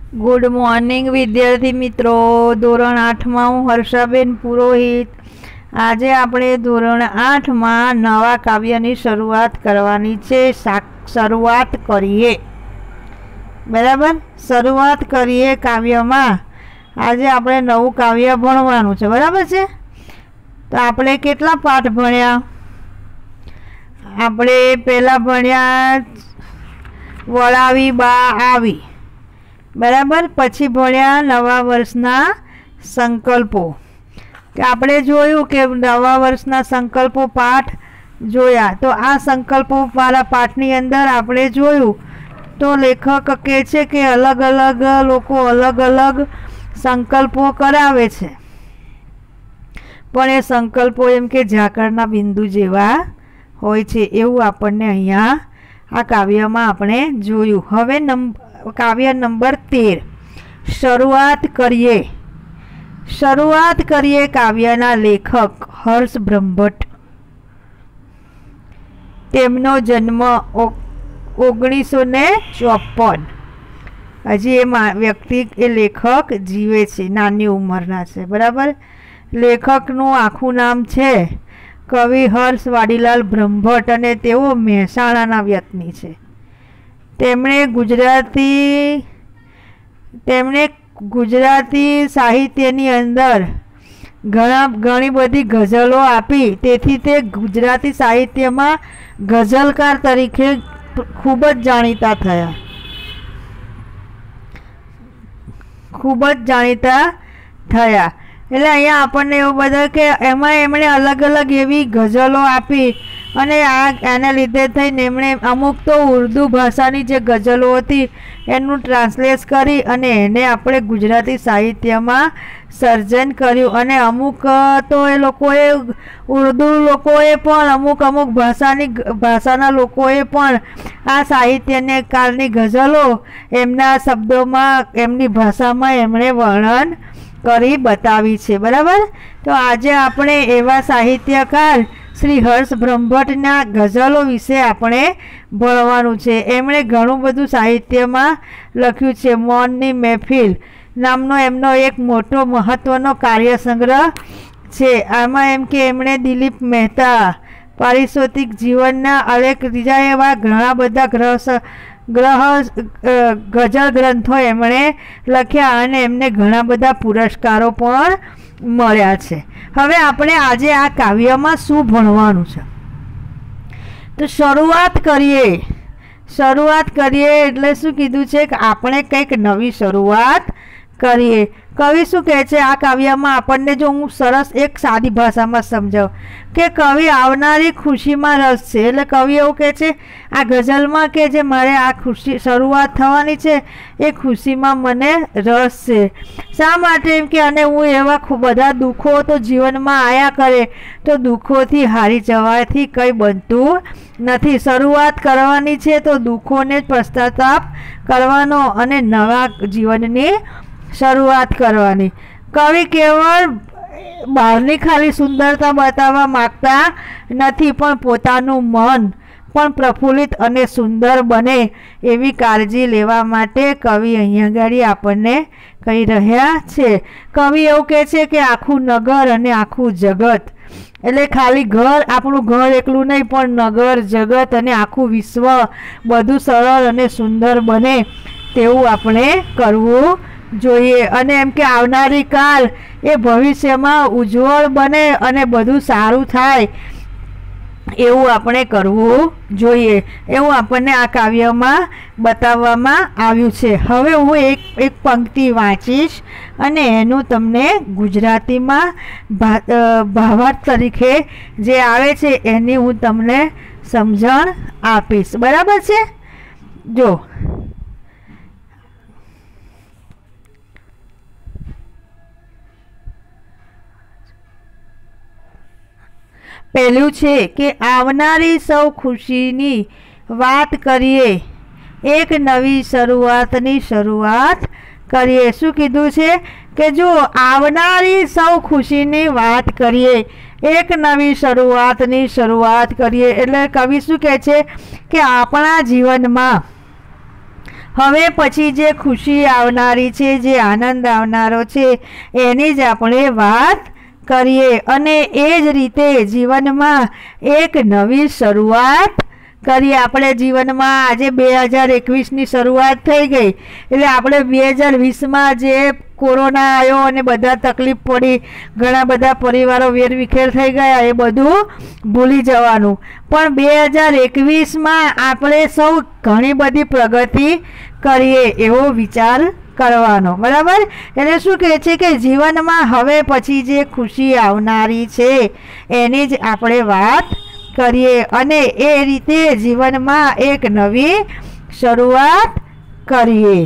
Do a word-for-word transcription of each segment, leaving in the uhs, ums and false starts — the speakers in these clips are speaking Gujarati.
गुड मॉर्निंग विद्यार्थी मित्रों। धोरण आठ में हूँ हर्षाबेन पुरोहित। આજે આપણે ધોરણ આઠ માં નવા કાવ્યની શરૂઆત કરવાની છે। શરૂઆત કરીએ, બરાબર। શરૂઆત કરીએ કાવ્યમાં। આજે આપણે નવું કાવ્ય ભણવાનું છે, બરાબર છે। તો આપણે કેટલા પાઠ ભણ્યા? આપણે પહેલા ભણ્યા વળાવી બા આવી, बराबर। पछी भण्या नवा वर्षना संकल्पो। आपणे जोयुं के नवा वर्षना संकल्पो पाठ जोया। तो आ संकल्पो वाला पाठनी अंदर आपणे जोयुं तो लेखक कहे छे के अलग अलग लोको अलग अलग संकल्पो करावे छे, पण ए संकल्पो एम के झाकळना बिंदु जेवा होय छे एवुं आपणने अहींया आ काव्यमां आपणे जोयुं। हवे नंबर काव्य नंबर तेर, शरूआत करिए। शरूआत करिए काव्यना लेखक हर्ष ब्रह्मभट्ट। तेमनो जन्म ओगनीस सौ ने चौपन। हजी ए व्यक्ति ए लेखक जीवे छे, नानी उमरना छे, बराबर। लेखकनुं आखुं नाम छे कवि हर्ष वाडीलाल ब्रह्मभट्ट अने तेओ महेसाणाना व्यक्ति छे। तेमणे गुजराती तेमणे गुजराती साहित्यनी अंदर घणा घणी बधी गजलो आपी, तेथी ते गुजराती साहित्यमां गजलकार तरीके खूब ज जाणीता थया, खूब ज जाणीता थया। એટલે અહીંયા આપણને એવું બધા કે એમાં એમણે અલગ અલગ એવી ગઝલો આપી અને આ આને લીધે થઈને એમણે અમુક તો ઉર્દુ ભાષાની જે ગઝલો હતી એનું ટ્રાન્સલેટ કરી અને એને આપણે ગુજરાતી સાહિત્યમાં સર્જન કર્યું। અને અમુક તો એ લોકોએ ઉર્દુ લોકોએ પણ અમુક અમુક ભાષાની ભાષાના લોકોએ પણ આ સાહિત્યને કાળની ગઝલો એમના શબ્દોમાં એમની ભાષામાં એમણે વર્ણન કરી बतावी छे, बराबर। तो आज आपणे एवा साहित्यकार श्री हर्ष ब्रह्मभट्टना गजलो विषे आपणे भणवानुं छे। एमणे घणुं बधुं साहित्यमां लख्युं छे। मौननी महफिल नामनो एमनो एक मोटो महत्वनो कार्य संग्रह छे। आमां एम के एमणे दिलीप मेहता पारितोषिक जीवनना अनेक बीजा एवा घणा बधा ग्रह ग्रह गजल ग्रंथों एमणे लख्या अने एमने घणा बधा पुरस्कारों पण मळ्या छे। हवे आपणे आजे आ काव्यमां शुं भणवानुं छे? तो शरूआत करिए। शरूआत करिए एटले शुं कीधुं छे के आपणे कंईक नवी शरूआत करिए। कवि शुं कहे छे आ काव्यमां आपणने जो हूँ सरस एक सादी भाषामां समजाव के कवि आवनारी खुशीमां रस छे। एटले कवि एवुं कहे छे आ गजलमां के जे मारे आ खुशी शरूआत थवानी छे ए खुशीमां मने रस छे। शा माटे एम के अने हूँ एवा बधा दुखो तो जीवनमां आया करे तो दुखोथी हारी जवाथी कंई बनतुं नथी। शरूआत करवानी छे तो दुखोने पश्चाताप करवानो अने नवा जीवननी शरूआत करवानी। कवि केवल बहारनी खाली सुंदरता बतावा मागता नथी, पण पोतानुं मन पण प्रफुल्लित अने सुंदर बने एवी काळजी लेवा माटे कवि अहींया गाड़ी आपणने कही रह्या छे। कवि एवुं कहे छे के आखुं नगर अने आखुं जगत एटले खाली घर आपणुं घर एकલું नहीं पण नगर जगत अने आखुं विश्व बधुं सरल अने सुंदर बने तेवुं आपणे करवुं જોઈએ। અને એમ કે આવનારી કાળ એ ભવિષ્યમાં ઉજ્જવળ બને અને બધું સારું થાય એવું આપણે કરવું જોઈએ, એવું આપણને આ કાવ્યમાં બતાવવામાં આવ્યું છે। હવે હું એક એક પંક્તિ વાંચીશ અને એનું તમને ગુજરાતીમાં ભાવાર્થ તરીકે જે આવે છે એની હું તમને સમજણ આપીશ, બરાબર છે? જો पहलू छे कि आवनारी सौ खुशीनी वात करिए, एक नवी शरूआतनी शरूआत करिए। शुं कीधुं छे कि जो आवनारी सौ खुशीनी वात करिए, एक नवी शरूआतनी शरूआत करिए। एटले कवि शुं कहे छे कि आपणा जीवनमां હવે પછી જે ખુશી આવનારી છે, જે આનંદ આવનારો છે, એની જ આપણે વાત કરીએ અને એ જ રીતે જીવનમાં એક નવી શરૂઆત કરીએ. આપણે જીવનમાં આજે બે હજાર એકવીસની શરૂઆત થઈ ગઈ એટલે આપણે બે હજાર વીસમાં જે કોરોના આવ્યો અને બધા તકલીફ પડી, ઘણા બધા પરિવારો વેરવિખેર થઈ ગયા, એ બધું ભૂલી જવાનું. પણ બે હજાર એકવીસમાં આપણે સૌ ઘણી બધી પ્રગતિ કરીએ એવો વિચાર કરવાનો. બરાબર? એટલે શું કહે છે કે જીવનમાં હવે પછી જે ખુશી આવનારી છે એની જ આપણે વાત કરીએ અને એ રીતે જીવનમાં એક નવી શરૂઆત કરીએ.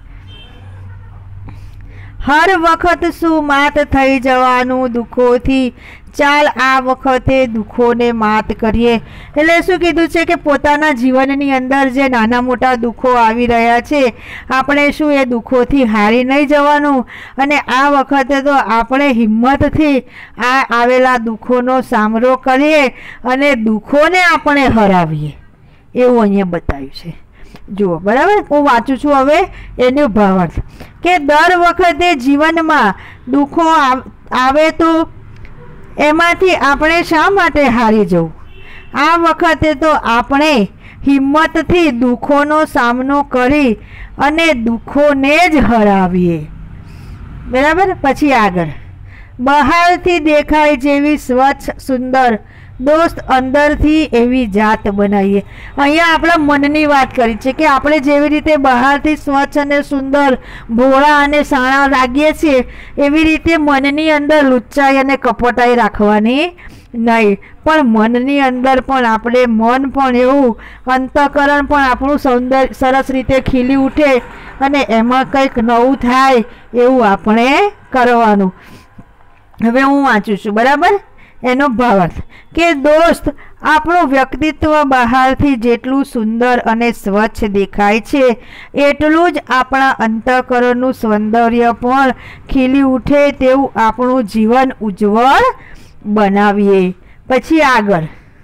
હર વખત શું માત થઈ જવાનું દુઃખોથી, ચાલ આ વખતે દુઃખોને માત કરીએ. એટલે શું કીધું છે કે પોતાના જીવનની અંદર જે નાના મોટા દુઃખો આવી રહ્યા છે, આપણે શું એ દુઃખોથી હારી નહીં જવાનું અને આ વખતે તો આપણે હિંમતથી આ આવેલા દુઃખોનો સામનો કરીએ અને દુઃખોને આપણે હરાવીએ એવું અહીંયા બતાવ્યું છે. જુઓ, બરાબર? હું વાંચું છું હવે એનો ભાવાર્થ કે દર વખતે જીવનમાં દુઃખો આવે તો એમાંથી આપણે શા માટે હારી જવું? આ વખતે તો આપણે હિંમતથી દુઃખોનો સામનો કરી અને દુઃખોને જ હરાવીએ. બરાબર? પછી આગળ, બહારથી દેખાય જેવી સ્વચ્છ સુંદર દોસ્ત અંદરથી એવી જાત બનાવીએ. અહીંયા આપણા મનની વાત કરી છે કે આપણે જેવી રીતે બહારથી સ્વચ્છ અને સુંદર, ભોળા અને સાણા લાગીએ છીએ, એવી રીતે મનની અંદર લુચ્ચાઈ અને કપટાઈ રાખવાની નહીં. પણ મનની અંદર પણ આપણે મન પણ એવું, અંતઃકરણ પણ આપણું સૌંદર્ય સરસ રીતે ખીલી ઉઠે અને એમાં કંઈક નવું થાય એવું આપણે કરવાનું. હવે હું વાંચું છું. બરાબર? એનો ભાવાર્થ કે દોસ્ત, આપણું વ્યક્તિત્વ બહારથી જેટલું સુંદર અને સ્વચ્છ દેખાય છે એટલું જ આપણા અંતઃકરણનું સૌંદર્ય પણ ખીલી ઉઠે તેવું આપણું જીવન ઉજ્જવળ બનાવીએ. પછી આગળ,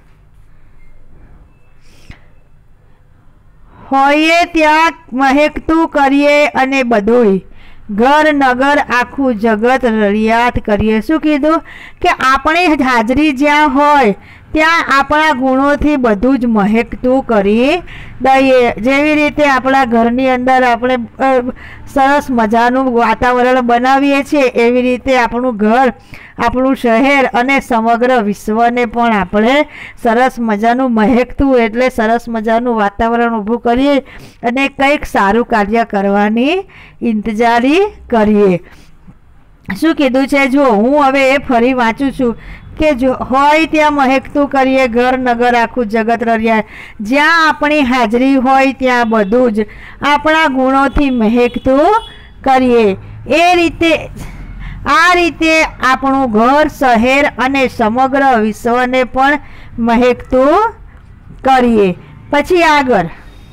હોઈએ ત્યાં મહેકતું કરીએ અને બધુંય ઘર નગર આખું જગત રળિયાત કરીએ. શું કીધું કે આપણી હાજરી જ્યાં હોય ત્યાં આપણા ગુણોથી બધું જ મહેકતું કરી દઈએ. જેવી રીતે આપણા ઘરની અંદર આપણે સરસ મજાનું વાતાવરણ બનાવીએ છીએ, એવી રીતે આપણું ઘર, આપણું શહેર અને સમગ્ર વિશ્વને પણ આપણે સરસ મજાનું મહેકતું એટલે સરસ મજાનું વાતાવરણ ઊભું કરીએ અને કંઈક સારું કાર્ય કરવાની ઇંતજારી કરીએ. શું કીધું છે? જો હું હવે એ ફરી વાંચું છું કે જો હોય ત્યાં મહેકતું કરીએ, ઘર નગર આખું જગત રળિયાત. જ્યાં આપણી હાજરી હોય ત્યાં બધું જ આપણા ગુણોથી મહેકતું કરીએ. એ રીતે આ રીતે આપણું ઘર, શહેર અને સમગ્ર વિશ્વને પણ મહેકતું કરીએ. પછી આગળ,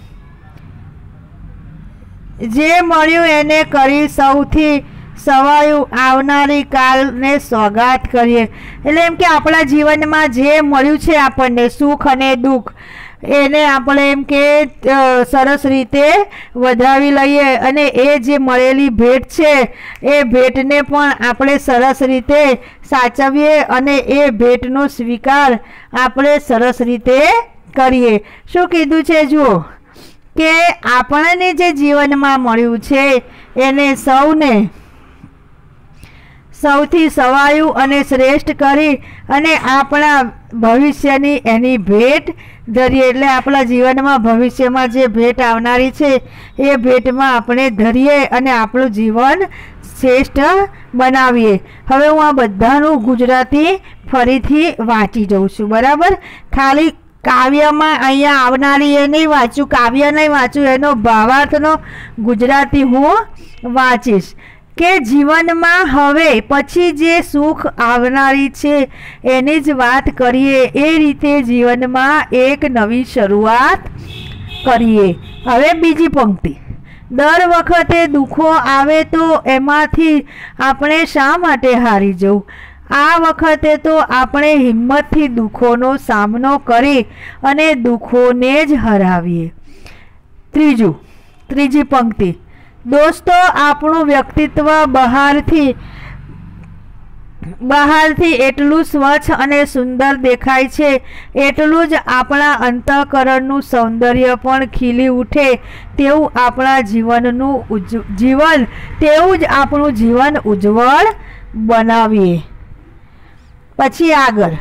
જે મળ્યું એને કરી સૌથી સવાયું આવનારી કાલને સોગાત કરીએ. એટલે એમ કે આપણા જીવનમાં જે મળ્યું છે આપણને સુખ અને દુઃખ, એને આપણે એમ કે સરસ રીતે વધાવી લઈએ અને એ જે મળેલી ભેટ છે એ ભેટને પણ આપણે સરસ રીતે સાચવીએ અને એ ભેટનો સ્વીકાર આપણે સરસ રીતે કરીએ. શું કીધું છે? જુઓ કે આપણને જે જીવનમાં મળ્યું છે એને સૌને સૌથી સવાયું અને શ્રેષ્ઠ કરી અને આપણા ભવિષ્યની એની ભેટ ધરીએ. એટલે આપણા જીવનમાં ભવિષ્યમાં જે ભેટ આવનારી છે એ ભેટમાં આપણે ધરીએ અને આપણું જીવન શ્રેષ્ઠ બનાવીએ. હવે હું આ બધાનું ગુજરાતી ફરીથી વાંચી જાઉં છું. બરાબર? ખાલી કાવ્યમાં અહીંયા આવનારી એ નહીં વાંચું, કાવ્ય નહીં વાંચું, એનો ભાવાર્થનો ગુજરાતી હું વાંચીશ કે જીવનમાં હવે પછી જે સુખ આવનારી છે એની જ વાત કરીએ. એ રીતે જીવનમાં એક નવી શરૂઆત કરીએ. હવે બીજી પંક્તિ, દર વખતે દુઃખો આવે તો એમાંથી આપણે શા માટે હારી જવું? આ વખતે તો આપણે હિંમતથી દુઃખોનો સામનો કરી અને દુઃખોને જ હરાવીએ. ત્રીજું, ત્રીજી પંક્તિ, દોસ્તો આપણું વ્યક્તિત્વ બહારથી બહારથી એટલું સ્વચ્છ અને સુંદર દેખાય છે એટલું જ આપણા અંતઃકરણનું સૌંદર્ય પણ ખીલી ઉઠે તેવું આપણા જીવનનું જીવન તેવું જ આપણું જીવન ઉજ્જવળ બનાવીએ. પછી આગળ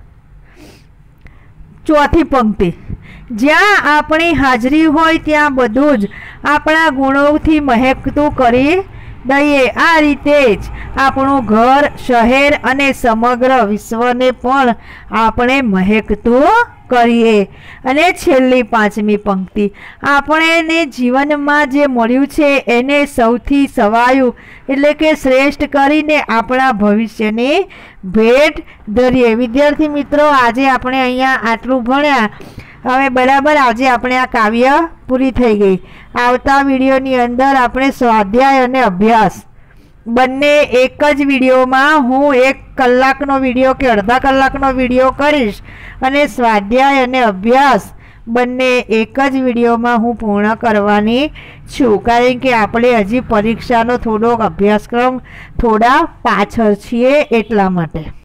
ચોથી પંક્તિ, જ્યાં આપણી હાજરી હોય ત્યાં બધું જ આપણા ગુણોથી મહેકતું કરી દઈએ. આ રીતે જ આપણું ઘર, શહેર અને સમગ્ર વિશ્વને પણ આપણે મહેકતું કરીએ. અને છેલ્લી પાંચમી પંક્તિ, આપણને જીવનમાં જે મળ્યું છે એને સૌથી સવાયું એટલે કે શ્રેષ્ઠ કરીને આપણા ભવિષ્યની ભેટ ધરીએ. વિદ્યાર્થી મિત્રો, આજે આપણે અહીંયા આટલું ભણ્યા. હવે બરાબર આજે આપણે આ કાવ્ય પૂરી થઈ ગઈ. આવતા વિડીયોની અંદર આપણે સ્વાધ્યાય અને અભ્યાસ બંને એક જ વિડીયોમાં હું એક કલાકનો વિડીયો કે અડધા કલાકનો વિડીયો કરીશ અને સ્વાધ્યાય અને અભ્યાસ બંને એક જ વિડીયોમાં હું પૂર્ણ કરવાની છું, કારણ કે આપણે હજી પરીક્ષાનો થોડોક અભ્યાસક્રમ થોડા પાછળ છીએ એટલા માટે.